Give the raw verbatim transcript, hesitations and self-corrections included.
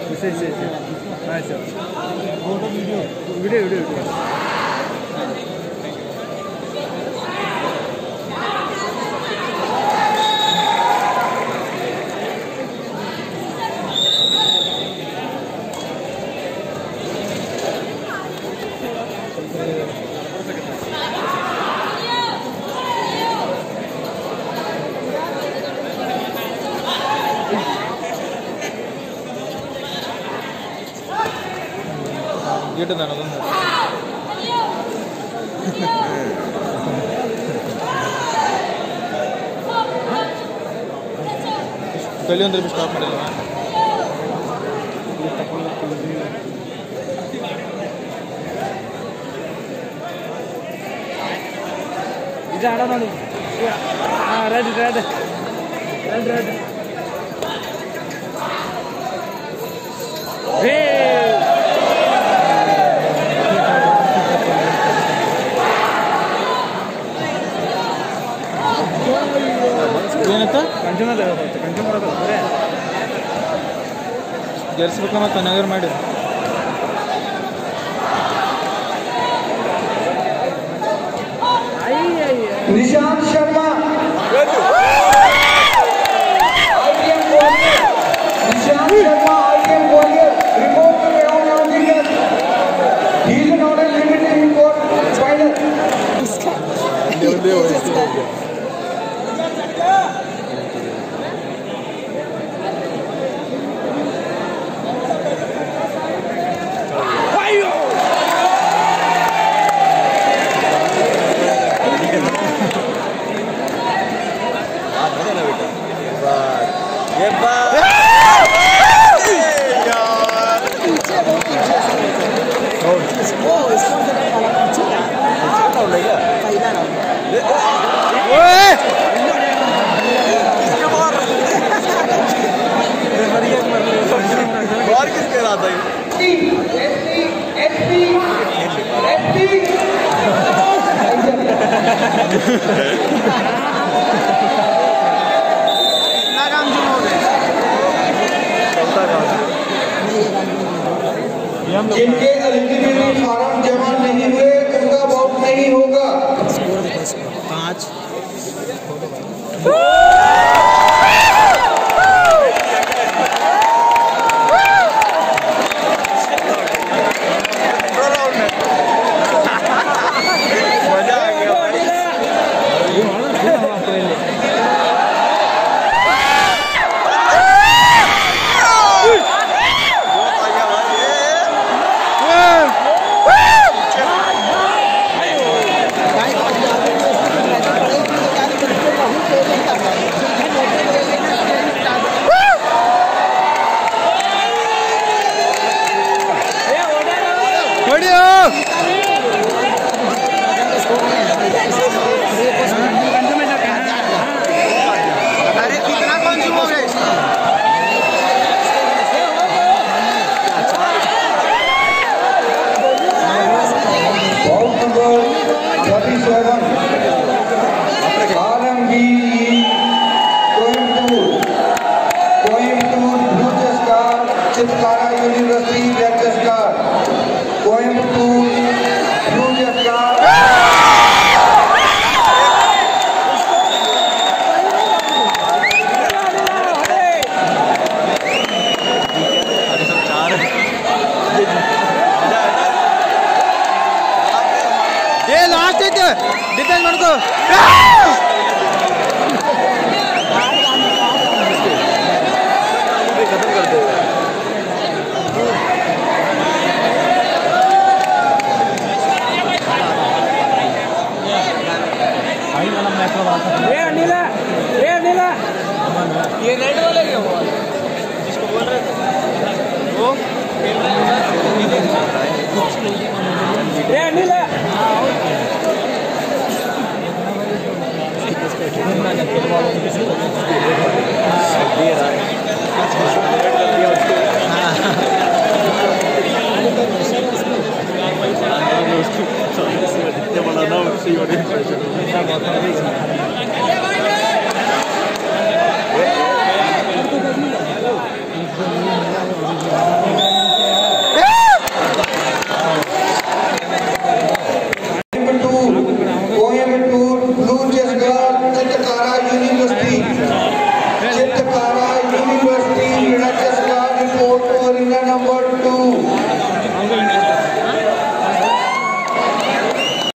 से से से हां sir photo video video video गिटदान ಅದೊಂದು ಕಲಿ ಅಂದ್ರೆ ಬಿ ಸ್ಟಾಪ್ ಮಾಡಿಲ್ಲ ಇದು ಆಡ ನೋಡಿ ಹಾ ರೆಡ್ ರೆಡ್ ರೆಡ್ ರೆಡ್ ಹೇ ಏನಂತ ಕಂಜೂಮರ್ ಕಂಜೂಮರ್ ಬರೇ ಗೆಲ್ಸ್ಬೇಕು ಮತ್ತೆ ನಗರ್ ಮಾಡಿ Nishant Sharma Nishant Sharma I'm warrior report में on on wicket he is not a limited report final और किसके रहा था जिनके एलिजिबिलिटी फॉर्म जमा नहीं हुए उनका वोट नहीं होगा। पाँच डिफेंस ಮಾಡ್ಕೋ खत्म कर दे आई वाला मैच का बात है ए अनिला ए अनिला ये रेड वाले क्या हुआ जिसको बोल रहे थे वो ए अनिला हां